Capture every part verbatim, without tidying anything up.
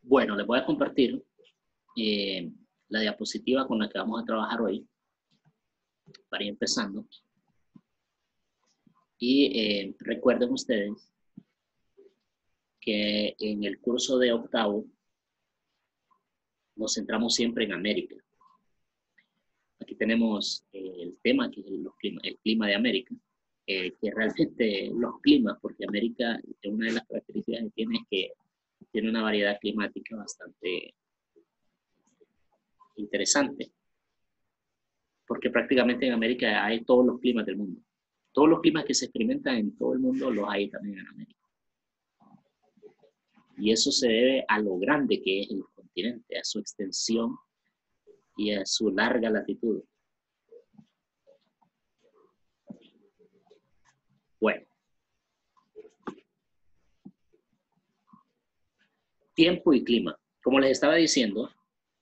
Bueno, les voy a compartir eh, la diapositiva con la que vamos a trabajar hoy, para ir empezando. Y eh, recuerden ustedes que en el curso de octavo nos centramos siempre en América. Aquí tenemos eh, el tema, que es el, clima, el clima de América, eh, que realmente los climas, porque América, una de las características que tiene es que tiene una variedad climática bastante interesante, porque prácticamente en América hay todos los climas del mundo. Todos los climas que se experimentan en todo el mundo los hay también en América. Y eso se debe a lo grande que es el continente, a su extensión y a su larga latitud. Bueno. Tiempo y clima. Como les estaba diciendo,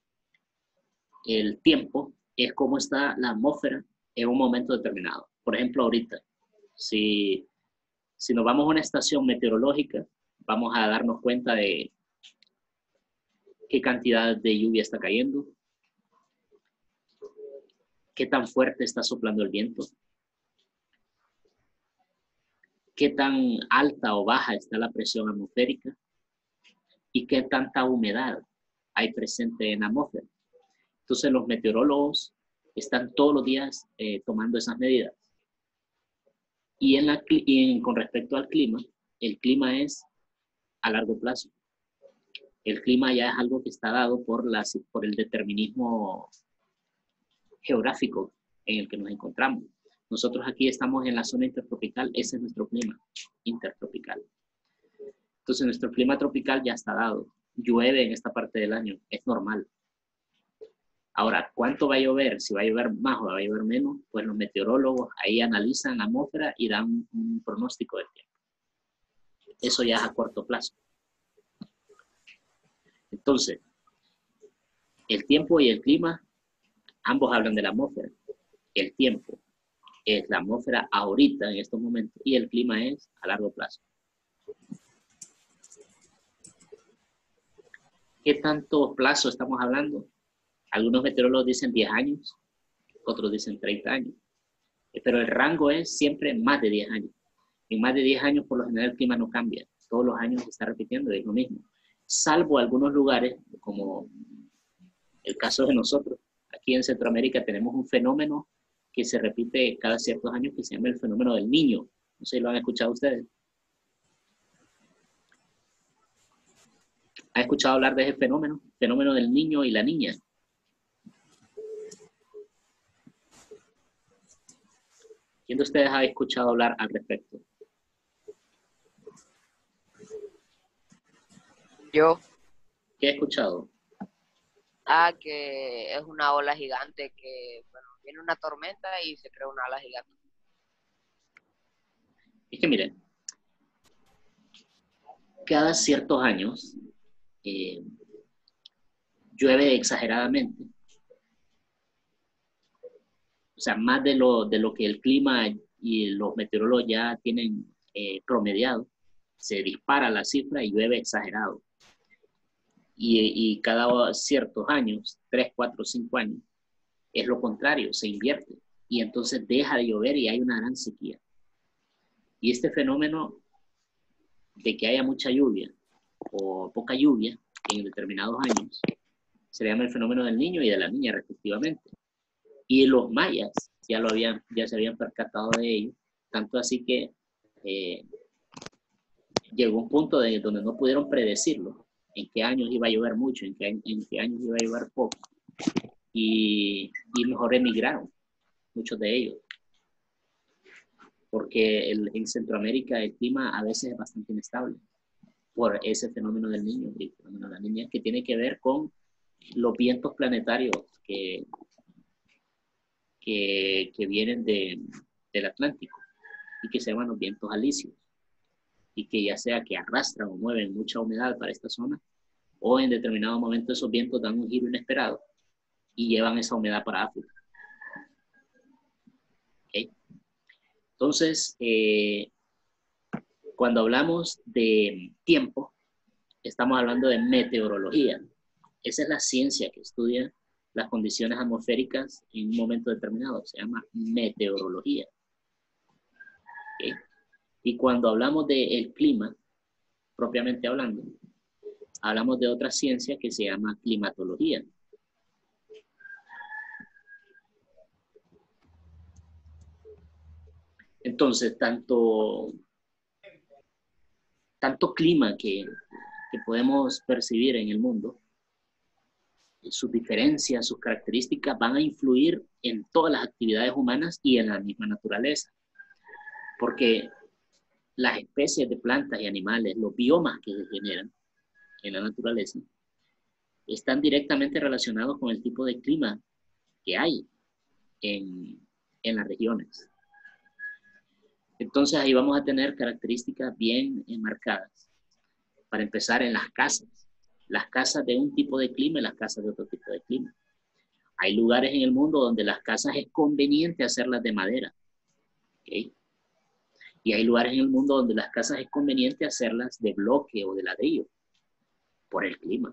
el tiempo es cómo está la atmósfera en un momento determinado. Por ejemplo, ahorita, si, si nos vamos a una estación meteorológica, vamos a darnos cuenta de qué cantidad de lluvia está cayendo, qué tan fuerte está soplando el viento, qué tan alta o baja está la presión atmosférica y qué tanta humedad hay presente en la atmósfera. Entonces los meteorólogos están todos los días eh, tomando esas medidas. Y, en la, y en, con respecto al clima, el clima es a largo plazo. El clima ya es algo que está dado por, la, por el determinismo geográfico en el que nos encontramos. Nosotros aquí estamos en la zona intertropical, ese es nuestro clima intertropical. Entonces nuestro clima tropical ya está dado. Llueve en esta parte del año, es normal. Ahora, ¿cuánto va a llover? Si va a llover más o va a llover menos, pues los meteorólogos ahí analizan la atmósfera y dan un pronóstico del tiempo. Eso ya es a corto plazo. Entonces, el tiempo y el clima, ambos hablan de la atmósfera. El tiempo es la atmósfera ahorita, en estos momentos, y el clima es a largo plazo. ¿Qué tanto plazo estamos hablando? Algunos meteorólogos dicen diez años, otros dicen treinta años. Pero el rango es siempre más de diez años. En más de diez años, por lo general, el clima no cambia. Todos los años se está repitiendo, es lo mismo. Salvo algunos lugares, como el caso de nosotros. Aquí en Centroamérica tenemos un fenómeno que se repite cada ciertos años que se llama el fenómeno del Niño. No sé si lo han escuchado ustedes. ¿Han escuchado hablar de ese fenómeno? Fenómeno del niño y la niña. ¿Quién de ustedes ha escuchado hablar al respecto? Yo. ¿Qué he escuchado? Ah, que es una ola gigante que, bueno, viene una tormenta y se crea una ola gigante. Es que miren, cada ciertos años eh, llueve exageradamente. O sea, más de lo, de lo que el clima y los meteorólogos ya tienen eh, promediado. Se dispara la cifra y llueve exagerado. Y, y cada ciertos años, tres, cuatro, cinco años, es lo contrario, se invierte. Y entonces deja de llover y hay una gran sequía. Y este fenómeno de que haya mucha lluvia o poca lluvia en determinados años se llama el fenómeno del niño y de la niña respectivamente. Y los mayas ya, lo habían, ya se habían percatado de ello, tanto así que eh, llegó un punto de donde no pudieron predecirlo, en qué años iba a llover mucho, en qué, en qué años iba a llover poco, y, y mejor emigraron, muchos de ellos, porque el, en Centroamérica el clima a veces es bastante inestable, por ese fenómeno del niño y el fenómeno de la niña, que tiene que ver con los vientos planetarios que, que, que vienen de, del Atlántico y que se llaman los vientos alisios, y que ya sea que arrastran o mueven mucha humedad para esta zona, o en determinado momento esos vientos dan un giro inesperado y llevan esa humedad para África. ¿Okay? Entonces, eh, cuando hablamos de tiempo, estamos hablando de meteorología. Esa es la ciencia que estudia las condiciones atmosféricas en un momento determinado. Se llama meteorología. ¿Okay? Y cuando hablamos del clima, propiamente hablando, hablamos de otra ciencia que se llama climatología. Entonces, tanto, tanto clima que, que podemos percibir en el mundo, sus diferencias, sus características van a influir en todas las actividades humanas y en la misma naturaleza. Porque las especies de plantas y animales, los biomas que se generan en la naturaleza, están directamente relacionados con el tipo de clima que hay en, en las regiones. Entonces ahí vamos a tener características bien marcadas. Para empezar, en las casas. Las casas de un tipo de clima y las casas de otro tipo de clima. Hay lugares en el mundo donde las casas es conveniente hacerlas de madera. ¿Okay? Y hay lugares en el mundo donde las casas es conveniente hacerlas de bloque o de ladrillo, por el clima.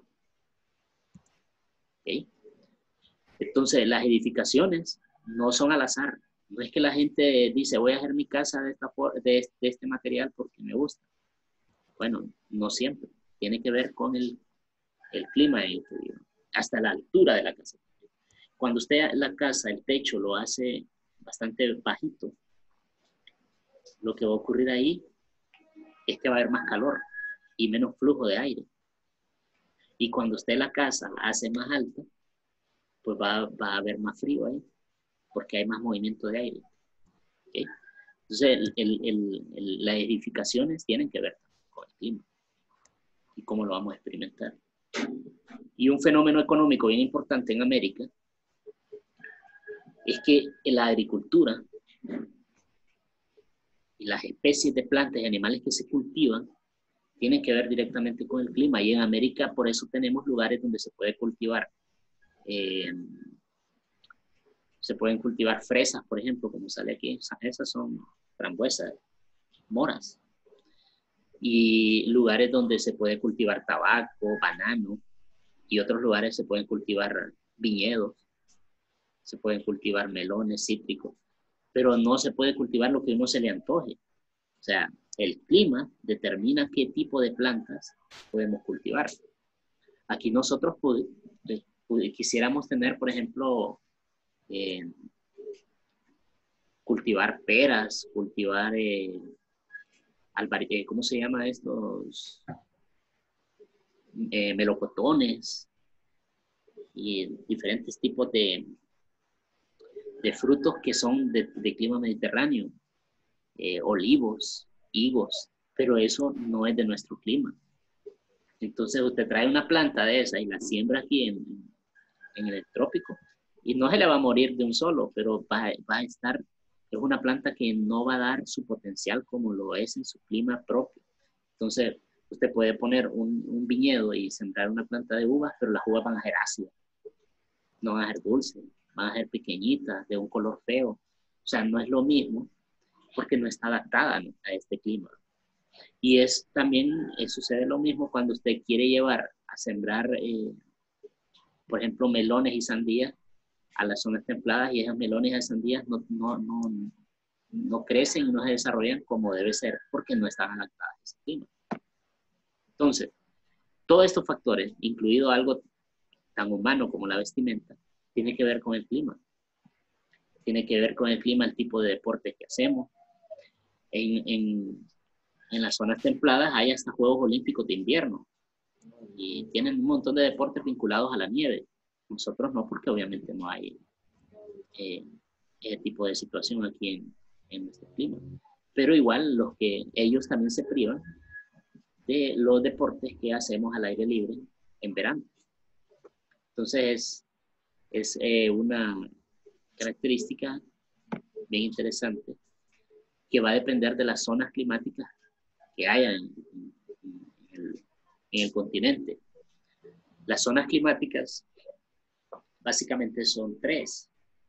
¿Okay? Entonces, las edificaciones no son al azar. No es que la gente dice, voy a hacer mi casa de, esta, de, este, de este material porque me gusta. Bueno, no siempre. Tiene que ver con el, el clima en el que vive, hasta la altura de la casa. Cuando usted la casa, el techo, lo hace bastante bajito, lo que va a ocurrir ahí es que va a haber más calor y menos flujo de aire. Y cuando usted la casa la hace más alta, pues va, va a haber más frío ahí, porque hay más movimiento de aire. ¿Okay? Entonces, el, el, el, el, las edificaciones tienen que ver con el clima y cómo lo vamos a experimentar. Y un fenómeno económico bien importante en América es que la agricultura y las especies de plantas y animales que se cultivan tienen que ver directamente con el clima. Y en América por eso tenemos lugares donde se puede cultivar. Eh, se pueden cultivar fresas, por ejemplo, como sale aquí. Esas son frambuesas, moras. Y lugares donde se puede cultivar tabaco, banano. Y otros lugares se pueden cultivar viñedos. Se pueden cultivar melones, cítricos. Pero no se puede cultivar lo que a uno se le antoje. O sea, el clima determina qué tipo de plantas podemos cultivar. Aquí nosotros quisiéramos tener, por ejemplo, eh, cultivar peras, cultivar, eh, albar, eh, ¿cómo se llama estos? Eh, melocotones y diferentes tipos de, de frutos que son de, de clima mediterráneo, eh, olivos, higos, pero eso no es de nuestro clima. Entonces usted trae una planta de esa y la siembra aquí en, en el trópico y no se le va a morir de un solo, pero va, va a estar, es una planta que no va a dar su potencial como lo es en su clima propio. Entonces usted puede poner un, un viñedo y sembrar una planta de uvas, pero las uvas van a ser ácidas, no van a ser dulces, van a ser pequeñitas, de un color feo. O sea, no es lo mismo porque no está adaptada a este clima. Y es también, eh, sucede lo mismo cuando usted quiere llevar a sembrar, eh, por ejemplo, melones y sandías a las zonas templadas, y esos melones y esas sandías no, no, no, no crecen y no se desarrollan como debe ser porque no están adaptadas a ese clima. Entonces, todos estos factores, incluido algo tan humano como la vestimenta, tiene que ver con el clima. Tiene que ver con el clima, el tipo de deporte que hacemos. En, en, en las zonas templadas hay hasta Juegos Olímpicos de invierno y tienen un montón de deportes vinculados a la nieve. Nosotros no, porque obviamente no hay eh, ese tipo de situación aquí en, en nuestro clima. Pero igual los que ellos también se privan de los deportes que hacemos al aire libre en verano. Entonces es, es eh, una característica bien interesante que va a depender de las zonas climáticas que haya en, en, en, el, en el continente. Las zonas climáticas básicamente son tres.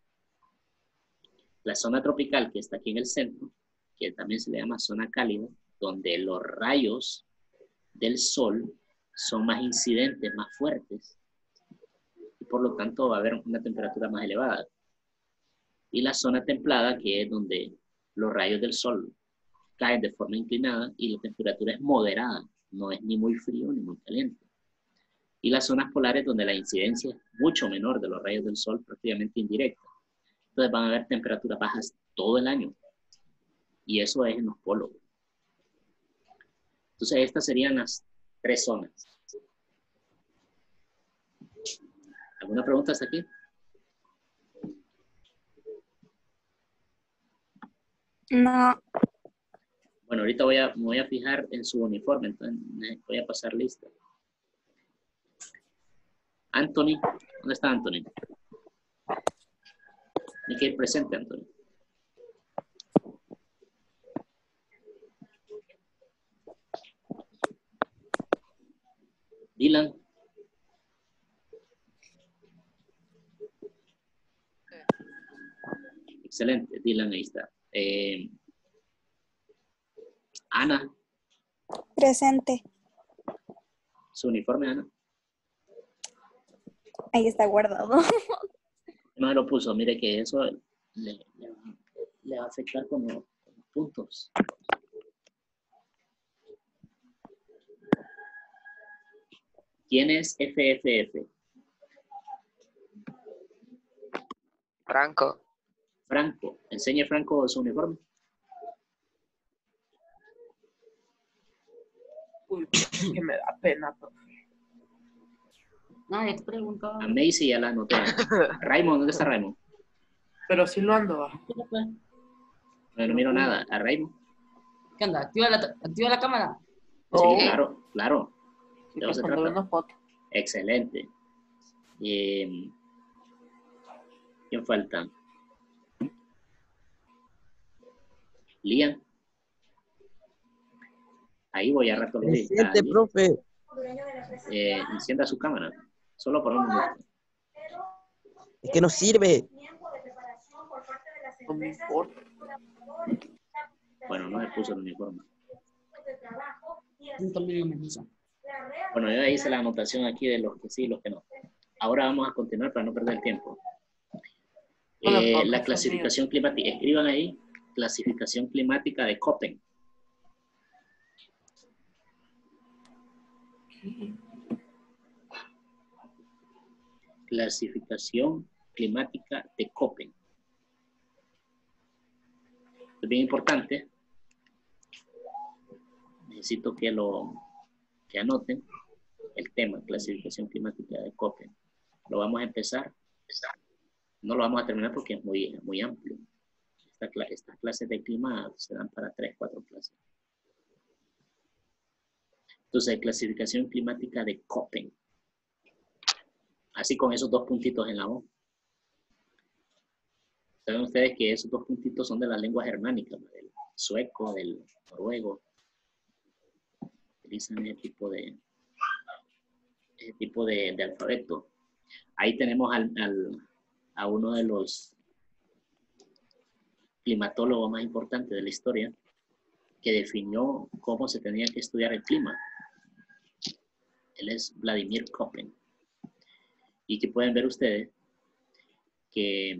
La zona tropical, que está aquí en el centro, que también se le llama zona cálida, donde los rayos del sol son más incidentes, más fuertes, y por lo tanto va a haber una temperatura más elevada. Y la zona templada, que es donde los rayos del sol caen de forma inclinada y la temperatura es moderada, no es ni muy frío ni muy caliente. Y las zonas polares, donde la incidencia es mucho menor de los rayos del sol, prácticamente indirecta. Entonces van a haber temperaturas bajas todo el año. Y eso es en los polos. Entonces estas serían las tres zonas. ¿Alguna pregunta hasta aquí? No. Bueno, ahorita voy a, me voy a fijar en su uniforme, entonces voy a pasar lista. Anthony, ¿dónde está Anthony? Tiene que ir presente, Anthony. Dylan. Excelente, Dylan, ahí está. Eh, Ana. Presente. Su uniforme, Ana. Ahí está guardado. No me lo puso, mire que eso le, le, le va a afectar con los, con los puntos. ¿Quién es F F F? Franco. Franco. Enseñe Franco su uniforme. Uy, que me da pena, profe. Nadie te preguntó. A Macy ya la anoté. Raymond, ¿dónde está Raymond? Pero sí lo ando, va. No, no miro nada. ¿A Raymond? ¿Qué onda? ¿Activa la, activa la cámara? Sí, Oh, claro, claro. sí, ¿De qué se cuando veo trata? una foto. Excelente. Eh, ¿Quién falta? Lian. Ahí voy a rato lo vi. Presente, profe. Eh, encienda su cámara. Solo por un minuto. Es que no sirve. No me importa. Bueno, no me puso el uniforme. Yo también no me puso. Bueno, yo hice la anotación aquí de los que sí y los que no. Ahora vamos a continuar para no perder el tiempo. Bueno, Eh, profe, la son clasificación climática. Escriban ahí. Clasificación climática de Köppen. Clasificación climática de Köppen. Es bien importante. Necesito que lo que anoten el tema, clasificación climática de Köppen. Lo vamos a empezar. No lo vamos a terminar porque es muy, muy amplio. Esta, estas clases de clima se dan para tres, cuatro clases. Entonces, clasificación climática de Köppen. Así con esos dos puntitos en la O. Saben ustedes que esos dos puntitos son de las lenguas germánicas, del sueco, del noruego. Utilizan ese tipo de, ese tipo de, de alfabeto. Ahí tenemos al, al, a uno de los climatólogos más importantes de la historia que definió cómo se tenía que estudiar el clima. Él es Vladimir Köppen. Y que pueden ver ustedes que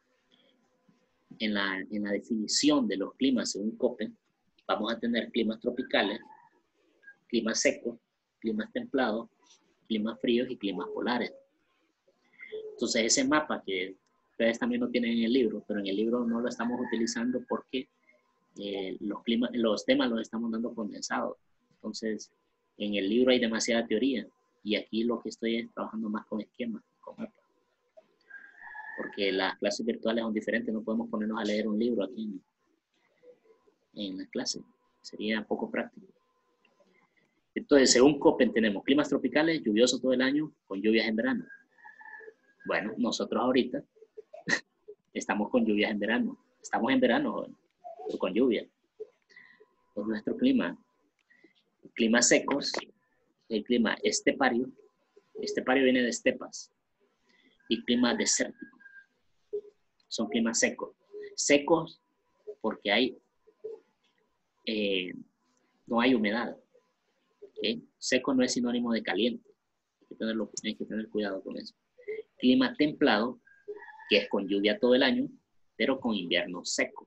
en la, en la definición de los climas según Köppen, vamos a tener climas tropicales, climas secos, climas templados, climas fríos y climas polares. Entonces ese mapa que ustedes también lo tienen en el libro, pero en el libro no lo estamos utilizando porque eh, los, climas, los temas los estamos dando condensados. Entonces en el libro hay demasiada teoría y aquí lo que estoy es trabajando más con esquemas, con mapas. Porque las clases virtuales son diferentes, no podemos ponernos a leer un libro aquí en, en la clase. Sería poco práctico. Entonces, según Köppen, tenemos climas tropicales, lluviosos todo el año, con lluvias en verano. Bueno, nosotros ahorita estamos con lluvias en verano. Estamos en verano, pero con lluvia. Es nuestro clima. Climas secos, el clima estepario. Estepario viene de estepas. Y clima desértico. Son climas secos. Secos porque hay, eh, no hay humedad. ¿ok? Seco no es sinónimo de caliente. Hay que, tenerlo, hay que tener cuidado con eso. Clima templado, que es con lluvia todo el año, pero con invierno seco.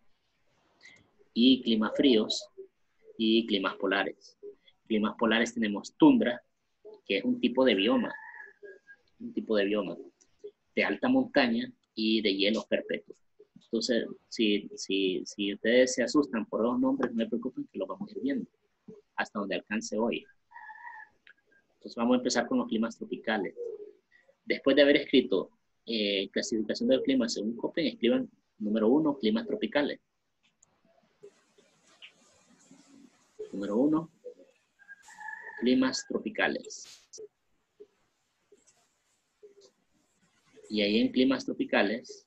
Y climas fríos y climas polares. Climas polares tenemos tundra, que es un tipo de bioma, un tipo de bioma de alta montaña y de hielos perpetuos. Entonces, si, si, si ustedes se asustan por los nombres, no se preocupen que los vamos a ir viendo hasta donde alcance hoy. Entonces vamos a empezar con los climas tropicales. Después de haber escrito eh, clasificación del clima según Köppen, escriban número uno, climas tropicales. Número uno, climas tropicales. Y ahí en climas tropicales,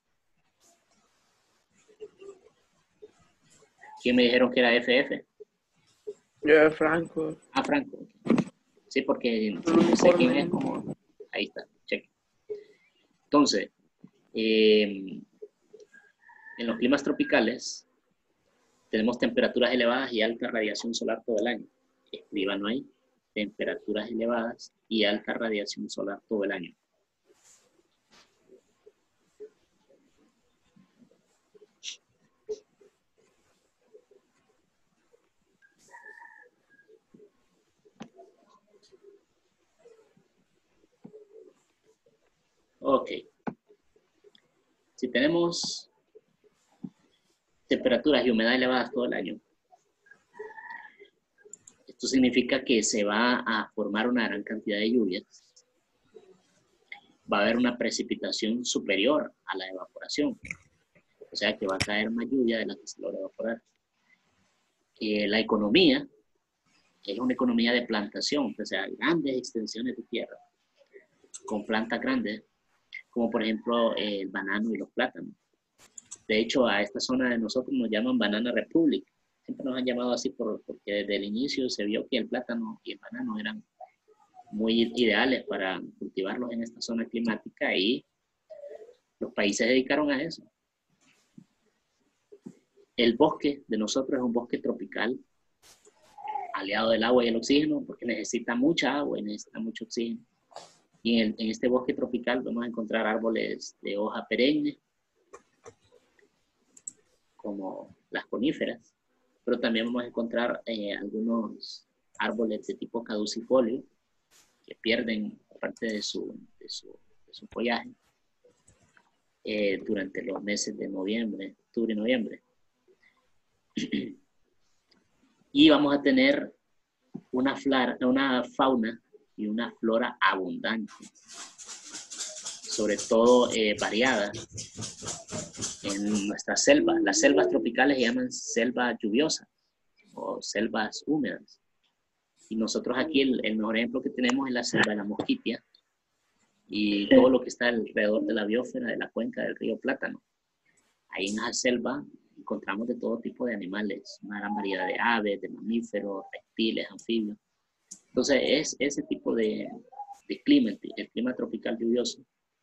¿quién me dijeron que era F F? Yo, Franco. Ah, Franco. Sí, porque no sé quién es, como... Ahí está, cheque. Entonces, eh, en los climas tropicales tenemos temperaturas elevadas y alta radiación solar todo el año. Escriban ahí, temperaturas elevadas y alta radiación solar todo el año. Ok. Si tenemos temperaturas y humedad elevadas todo el año, esto significa que se va a formar una gran cantidad de lluvias. Va a haber una precipitación superior a la evaporación. O sea que va a caer más lluvia de la que se logra evaporar. Eh, la economía es una economía de plantación, o sea, grandes extensiones de tierra con plantas grandes, como por ejemplo eh, el banano y los plátanos. De hecho, a esta zona de nosotros nos llaman Banana Republic. Siempre nos han llamado así por, porque desde el inicio se vio que el plátano y el banano eran muy ideales para cultivarlos en esta zona climática y los países se dedicaron a eso. El bosque de nosotros es un bosque tropical, aliado del agua y el oxígeno, porque necesita mucha agua y necesita mucho oxígeno. Y en, el, en este bosque tropical vamos a encontrar árboles de hoja perenne, como las coníferas, pero también vamos a encontrar eh, algunos árboles de tipo caducifolio que pierden parte de su, de su, de su follaje eh, durante los meses de noviembre, octubre y noviembre. Y vamos a tener una, flora, una fauna y una flora abundante, sobre todo eh, variada en nuestras selvas. Las selvas tropicales se llaman selvas lluviosas o selvas húmedas. Y nosotros aquí el, el mejor ejemplo que tenemos es la selva de la Mosquitia y todo lo que está alrededor de la biosfera de la cuenca del río Plátano. Ahí en esa selva encontramos de todo tipo de animales, una gran variedad de aves, de mamíferos, reptiles, anfibios. Entonces es ese tipo de, de clima, el clima tropical lluvioso,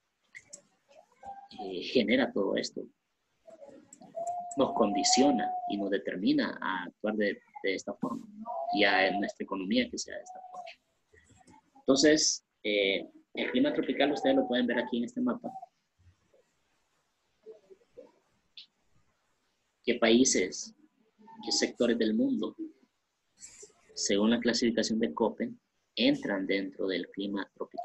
eh, genera todo esto. Nos condiciona y nos determina a actuar de, de esta forma y a nuestra economía que sea de esta forma. Entonces, eh, el clima tropical ustedes lo pueden ver aquí en este mapa. ¿Qué países, qué sectores del mundo, según la clasificación de Köppen, entran dentro del clima tropical?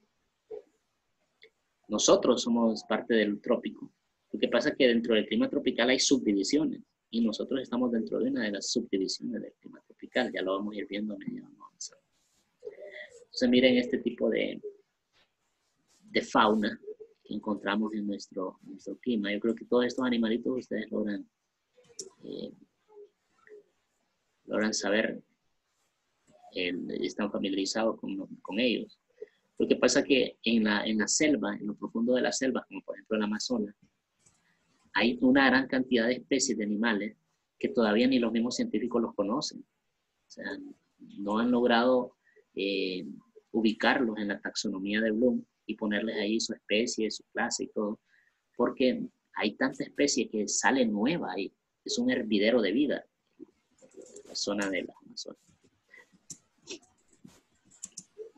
Nosotros somos parte del trópico. Lo que pasa es que dentro del clima tropical hay subdivisiones y nosotros estamos dentro de una de las subdivisiones del clima tropical. Ya lo vamos a ir viendo a medida que vamos avanzando. Entonces miren este tipo de, de fauna que encontramos en nuestro, nuestro clima. Yo creo que todos estos animalitos ustedes logran, eh, logran saber, eh, están familiarizados con, con ellos. Lo que pasa es que en la, en la selva, en lo profundo de la selva, como por ejemplo el Amazonas, hay una gran cantidad de especies de animales que todavía ni los mismos científicos los conocen. O sea, no han logrado eh, ubicarlos en la taxonomía de Bloom y ponerles ahí su especie, su clase y todo, porque hay tanta especie que sale nueva ahí. Es un hervidero de vida, la zona de la Amazonas.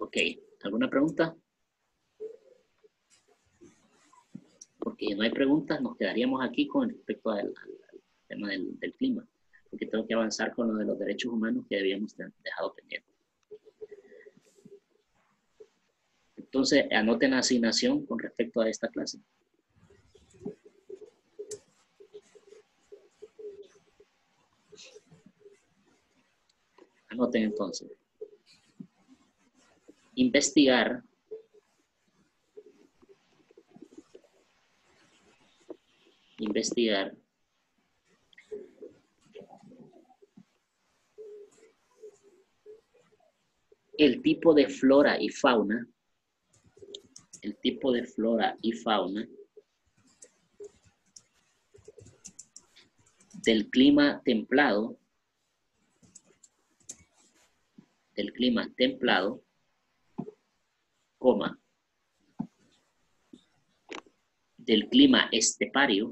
Ok, ¿alguna pregunta? Porque si no hay preguntas, nos quedaríamos aquí con respecto al, al, al tema del, del clima. Porque tengo que avanzar con lo de los derechos humanos que habíamos dejado pendiente. Entonces, anoten la asignación con respecto a esta clase. Anoten entonces. Investigar investigar el tipo de flora y fauna, el tipo de flora y fauna del clima templado, del clima templado, coma, del clima estepario,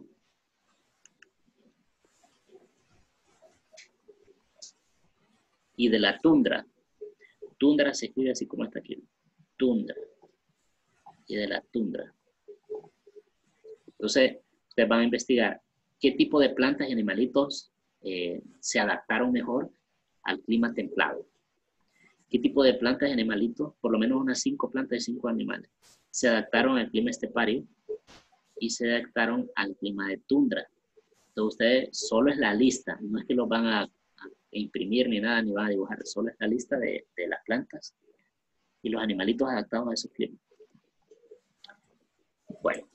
y de la tundra. Tundra se escribe así como está aquí. Tundra. Y de la tundra. Entonces, ustedes van a investigar qué tipo de plantas y animalitos eh, se adaptaron mejor al clima templado. ¿Qué tipo de plantas y animalitos, por lo menos unas cinco plantas y cinco animales, se adaptaron al clima estepario y se adaptaron al clima de tundra? Entonces, ustedes, solo es la lista, no es que los van a, a imprimir ni nada, ni van a dibujar, solo es la lista de, de las plantas y los animalitos adaptados a esos climas. Bueno.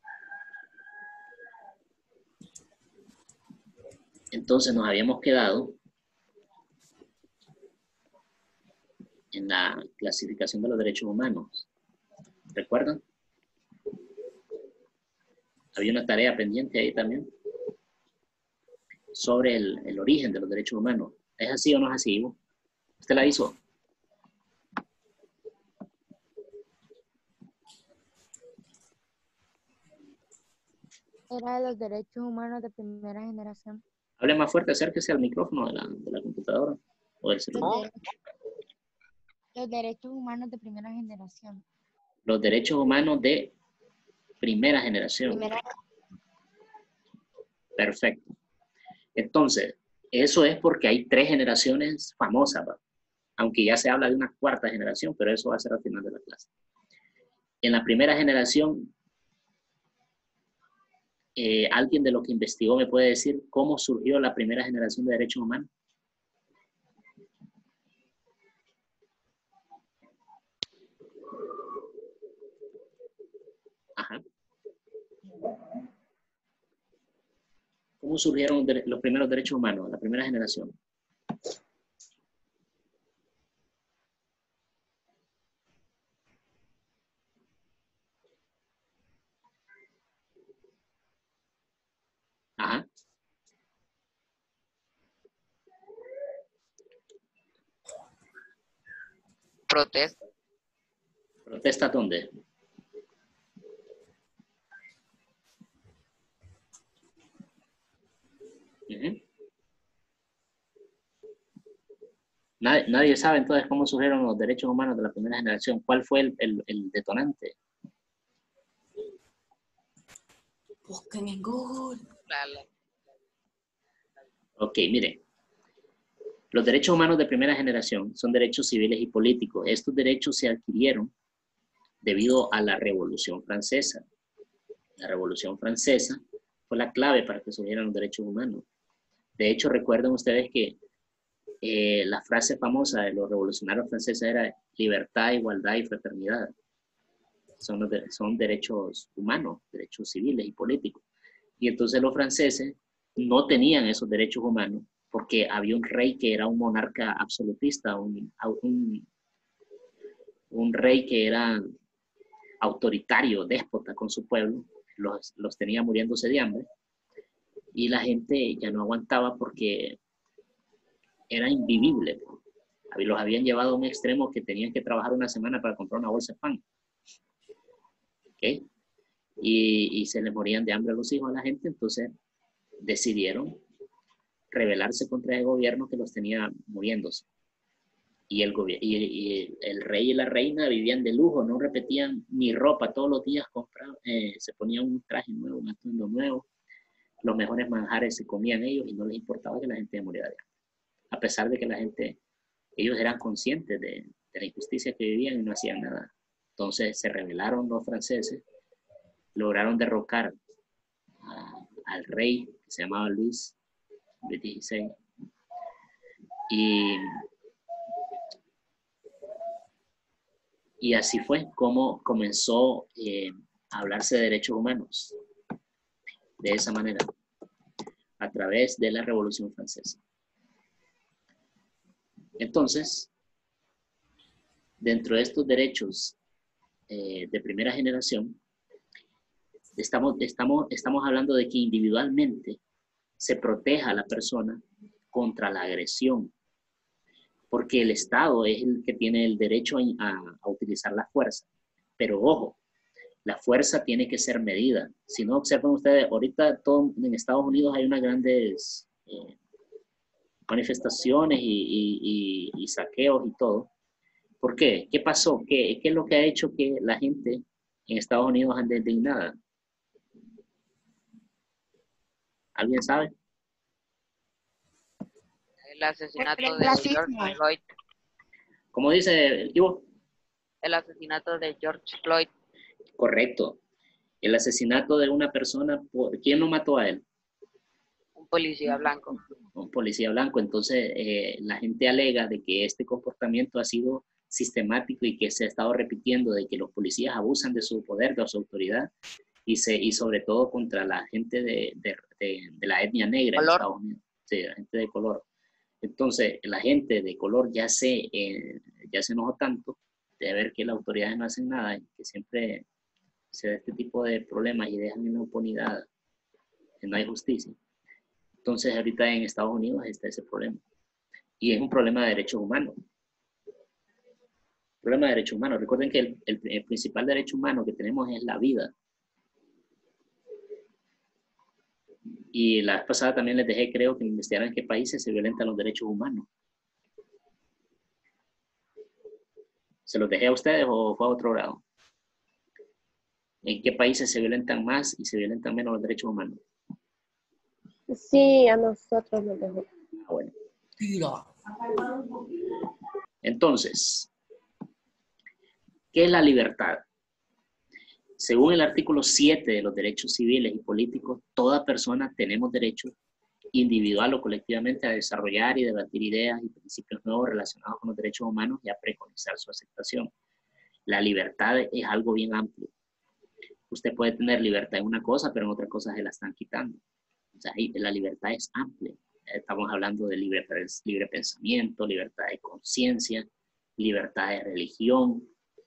Entonces nos habíamos quedado en la clasificación de los derechos humanos. ¿Recuerdan? Había una tarea pendiente ahí también sobre el, el origen de los derechos humanos. ¿Es así o no es así, Ivo? ¿Usted la hizo? Era de los derechos humanos de primera generación. Hable más fuerte, acérquese al micrófono de la, de la computadora o del Los, celular. de- los derechos humanos de primera generación. Los derechos humanos de primera generación. Primera, Perfecto. Entonces, eso es porque hay tres generaciones famosas, ¿va? Aunque ya se habla de una cuarta generación, pero eso va a ser al final de la clase. En la primera generación, eh, ¿alguien de los que investigó me puede decir cómo surgió la primera generación de derechos humanos? Ajá. ¿Cómo surgieron los primeros derechos humanos, la primera generación? Ajá. Protesta. ¿Protesta dónde? Uh-huh. Nadie, nadie sabe entonces cómo surgieron los derechos humanos de la primera generación. ¿Cuál fue el, el, el detonante? Busquen en Google. La- la- Ok, mire. Los derechos humanos de primera generación son derechos civiles y políticos. Estos derechos se adquirieron debido a la Revolución Francesa. La Revolución Francesa fue la clave para que surgieran los derechos humanos. De hecho, recuerden ustedes que eh, la frase famosa de los revolucionarios franceses era libertad, igualdad y fraternidad. Son, los de, son derechos humanos, derechos civiles y políticos. Y entonces los franceses no tenían esos derechos humanos porque había un rey que era un monarca absolutista, un, un, un rey que era autoritario, déspota con su pueblo, los, los tenía muriéndose de hambre, y la gente ya no aguantaba porque era invivible. Los habían llevado a un extremo que tenían que trabajar una semana para comprar una bolsa de pan. ¿Okay? Y, y se les morían de hambre a los hijos a la gente, entonces decidieron rebelarse contra el gobierno que los tenía muriéndose. Y el, y, y el rey y la reina vivían de lujo, no repetían ni ropa, todos los días compraban, eh, se ponían un traje nuevo, un atuendo nuevo, los mejores manjares se comían ellos y no les importaba que la gente muriera de hambre. A pesar de que la gente, ellos eran conscientes de, de la injusticia que vivían y no hacían nada. Entonces se rebelaron los franceses, lograron derrocar a, al rey que se llamaba Luis, Luis dieciséis, y Y así fue como comenzó eh, a hablarse de derechos humanos, de esa manera, a través de la Revolución Francesa. Entonces, dentro de estos derechos eh, de primera generación, estamos, estamos, estamos hablando de que individualmente se proteja a la persona contra la agresión, porque el Estado es el que tiene el derecho a, a utilizar la fuerza. Pero ojo, la fuerza tiene que ser medida. Si no, observan ustedes, ahorita todo, en Estados Unidos hay unas grandes eh, manifestaciones y, y, y, y saqueos y todo. ¿Por qué? ¿Qué pasó? ¿Qué, ¿Qué es lo que ha hecho que la gente en Estados Unidos ande indignada? ¿Alguien sabe? El asesinato El de racismo. George Floyd. ¿Cómo dice Ivo? El asesinato de George Floyd. Correcto. El asesinato de una persona, por, ¿quién lo mató a él? Un policía blanco. Un policía blanco. Entonces, eh, la gente alega de que este comportamiento ha sido sistemático y que se ha estado repitiendo, de que los policías abusan de su poder, de su autoridad, y, se, y sobre todo contra la gente de, de, de, de la etnia negra en Estados Unidos. Sí, la gente de color. Entonces, la gente de color ya se, eh, ya se enojó tanto de ver que las autoridades no hacen nada, y que siempre se da este tipo de problemas y dejan en la impunidad, que no hay justicia. Entonces, ahorita en Estados Unidos está ese problema. Y es un problema de derechos humanos. Problema de derechos humanos. Recuerden que el, el, el principal derecho humano que tenemos es la vida. Y la vez pasada también les dejé, creo, que investigaran en qué países se violentan los derechos humanos. ¿Se los dejé a ustedes o fue a otro grado? ¿En qué países se violentan más y se violentan menos los derechos humanos? Sí, a nosotros nos dejó. Ah, bueno. Tira. Entonces, ¿qué es la libertad? Según el artículo siete de los derechos civiles y políticos, toda persona tenemos derecho individual o colectivamente a desarrollar y debatir ideas y principios nuevos relacionados con los derechos humanos y a preconizar su aceptación. La libertad es algo bien amplio. Usted puede tener libertad en una cosa, pero en otra cosa se la están quitando. O sea, la libertad es amplia. Estamos hablando de libre, libre pensamiento, libertad de conciencia, libertad de religión,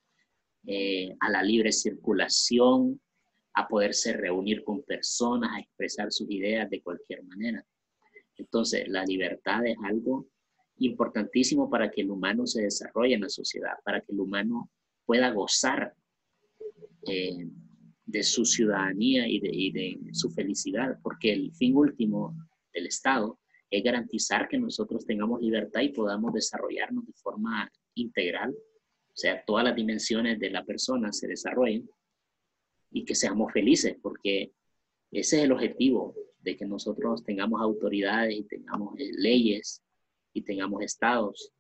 eh, a la libre circulación, a poderse reunir con personas, a expresar sus ideas de cualquier manera. Entonces, la libertad es algo importantísimo para que el humano se desarrolle en la sociedad, para que el humano pueda gozar eh, de su ciudadanía y de, y de su felicidad, porque el fin último del Estado es garantizar que nosotros tengamos libertad y podamos desarrollarnos de forma integral, o sea, todas las dimensiones de la persona se desarrollen y que seamos felices, porque ese es el objetivo, de que nosotros tengamos autoridades y tengamos eh, leyes y tengamos estados.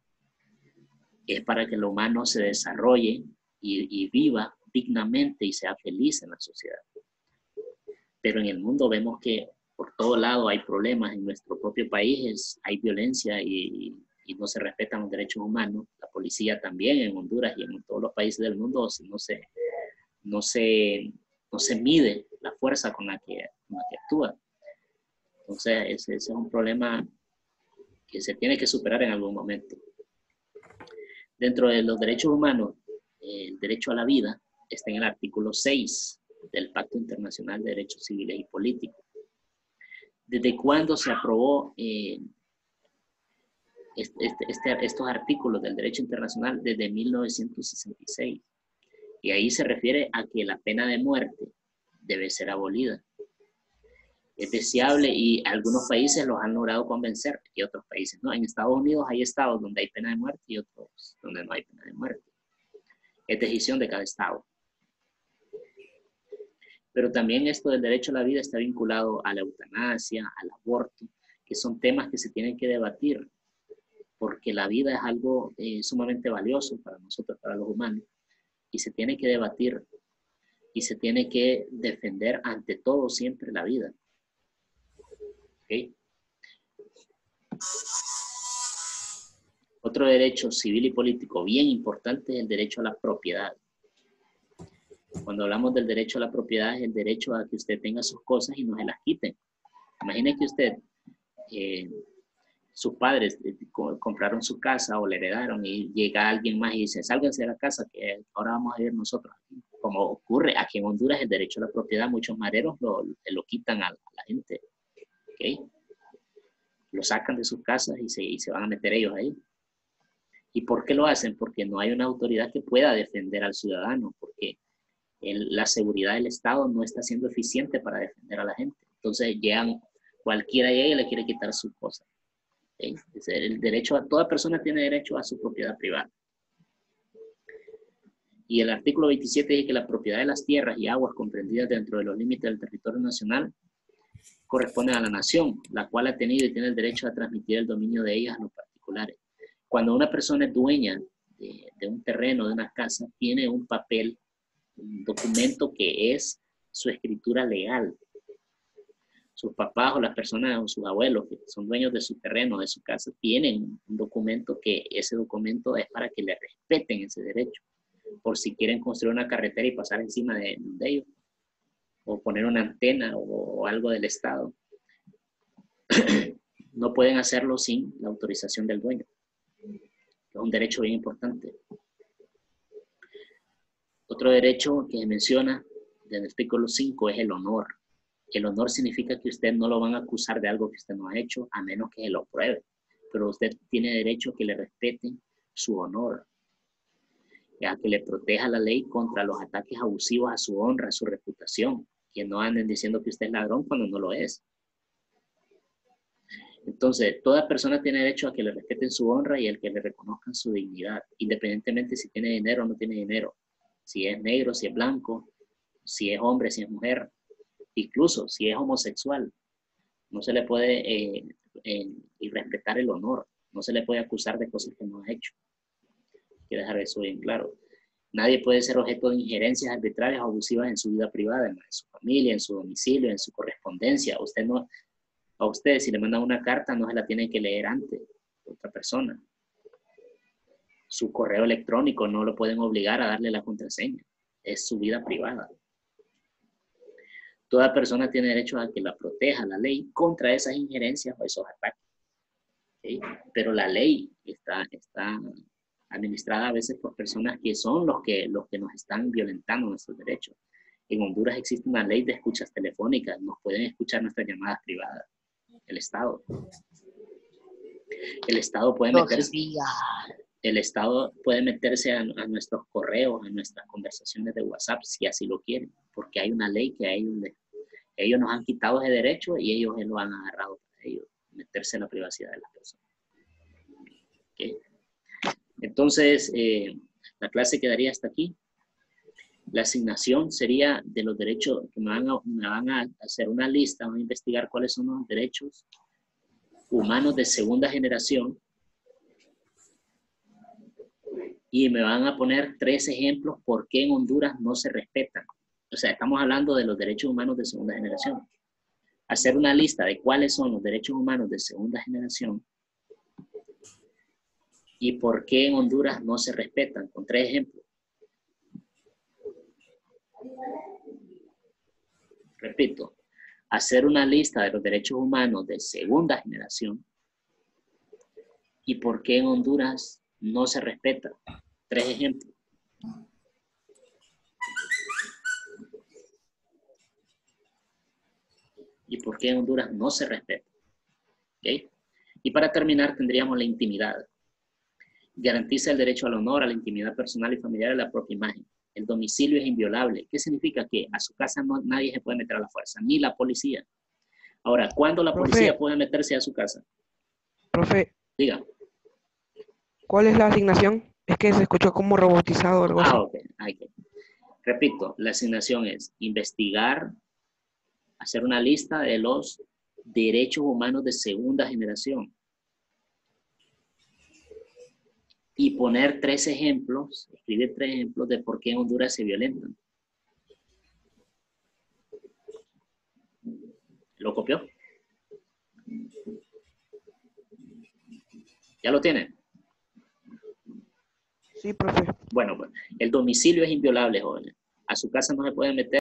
Es para que el humano se desarrolle y, y viva dignamente y sea feliz en la sociedad. Pero en el mundo vemos que por todo lado hay problemas. En nuestro propio país hay violencia y, y no se respetan los derechos humanos. La policía también en Honduras y en todos los países del mundo no se, no se, no se mide la fuerza con la que, con la que actúa. Entonces ese, ese es un problema que se tiene que superar en algún momento. Dentro de los derechos humanos, el derecho a la vida está en el artículo seis del Pacto Internacional de Derechos Civiles y Políticos. ¿Desde cuándo se aprobó eh, este, este, estos artículos del derecho internacional? Desde mil novecientos sesenta y seis. Y ahí se refiere a que la pena de muerte debe ser abolida. es deseable y algunos países los han logrado convencer y otros países no. En Estados Unidos hay estados donde hay pena de muerte y otros donde no hay pena de muerte. Es decisión de cada estado. Pero también esto del derecho a la vida está vinculado a la eutanasia, al aborto, que son temas que se tienen que debatir, porque la vida es algo eh, sumamente valioso para nosotros, para los humanos, y se tiene que debatir y se tiene que defender ante todo siempre la vida. ¿Okay? Otro derecho civil y político bien importante es el derecho a la propiedad. Cuando hablamos del derecho a la propiedad es el derecho a que usted tenga sus cosas y no se las quiten. Imagine que usted, eh, sus padres eh, compraron su casa o le heredaron y llega alguien más y dice, sálganse de la casa que ahora vamos a ir nosotros. Como ocurre aquí en Honduras, el derecho a la propiedad, muchos mareros lo, lo quitan a, a la gente. ¿Okay? Lo sacan de sus casas y se, y se van a meter ellos ahí. ¿Y por qué lo hacen? Porque no hay una autoridad que pueda defender al ciudadano, porque el, la seguridad del Estado no está siendo eficiente para defender a la gente. Entonces llegan, cualquiera llega y le quiere quitar su cosa. ¿Okay? El derecho a toda persona tiene derecho a su propiedad privada. Y el artículo veintisiete dice que la propiedad de las tierras y aguas comprendidas dentro de los límites del territorio nacional corresponde a la nación, la cual ha tenido y tiene el derecho a transmitir el dominio de ellas a los particulares. Cuando una persona es dueña de, de un terreno, de una casa, tiene un papel, un documento que es su escritura legal. Sus papás o las personas o sus abuelos que son dueños de su terreno, de su casa, tienen un documento que ese documento es para que le respeten ese derecho. Por si quieren construir una carretera y pasar encima de, de ellos. O poner una antena o, o algo del Estado. No pueden hacerlo sin la autorización del dueño. Es un derecho bien importante. Otro derecho que menciona del artículo cinco es el honor. El honor significa que usted no lo van a acusar de algo que usted no ha hecho, a menos que se lo pruebe. Pero usted tiene derecho a que le respeten su honor, a que le proteja la ley contra los ataques abusivos a su honra, a su reputación, que no anden diciendo que usted es ladrón cuando no lo es. Entonces, toda persona tiene derecho a que le respeten su honra y al que le reconozcan su dignidad, independientemente si tiene dinero o no tiene dinero, si es negro, si es blanco, si es hombre, si es mujer, incluso si es homosexual. No se le puede eh, eh, irrespetar el honor, no se le puede acusar de cosas que no ha hecho. Quiero dejar eso bien claro. Nadie puede ser objeto de injerencias arbitrarias o abusivas en su vida privada, en su familia, en su domicilio, en su correspondencia. Usted no, a usted, si le mandan una carta, no se la tiene que leer antes otra persona. Su correo electrónico no lo pueden obligar a darle la contraseña. Es su vida privada. Toda persona tiene derecho a que la proteja la ley contra esas injerencias o esos ataques. ¿Sí? Pero la ley está... está administrada a veces por personas que son los que, los que nos están violentando nuestros derechos. En Honduras existe una ley de escuchas telefónicas, nos pueden escuchar nuestras llamadas privadas. El Estado. El Estado puede meterse, el Estado puede meterse a, a nuestros correos, a nuestras conversaciones de WhatsApp, si así lo quieren, porque hay una ley que a ellos, ellos nos han quitado ese derecho y ellos lo han agarrado para ellos, meterse en la privacidad de las personas. ¿Okay? Entonces, eh, la clase quedaría hasta aquí. La asignación sería de los derechos, que me van, a, me van a hacer una lista, van a investigar cuáles son los derechos humanos de segunda generación y me van a poner tres ejemplos por qué en Honduras no se respetan. O sea, estamos hablando de los derechos humanos de segunda generación. Hacer una lista de cuáles son los derechos humanos de segunda generación y por qué en Honduras no se respetan, con tres ejemplos. Repito, hacer una lista de los derechos humanos de segunda generación y por qué en Honduras no se respeta. Tres ejemplos. Y por qué en Honduras no se respeta. ¿Okay? Y para terminar tendríamos la intimidad. Garantiza el derecho al honor, a la intimidad personal y familiar de la propia imagen. El domicilio es inviolable. ¿Qué significa? Que a su casa no, nadie se puede meter a la fuerza, ni la policía. Ahora, ¿cuándo la Profe. policía puede meterse a su casa? Profe, Diga. ¿cuál es la asignación? Es que se escuchó como robotizado o algo así. Ah, ok. ok. Repito, la asignación es investigar, hacer una lista de los derechos humanos de segunda generación y poner tres ejemplos, escribir tres ejemplos de por qué en Honduras se violentan. ¿Lo copió? ¿Ya lo tiene? Sí, profe. Bueno, pues el domicilio es inviolable, jóvenes. A su casa no se pueden meter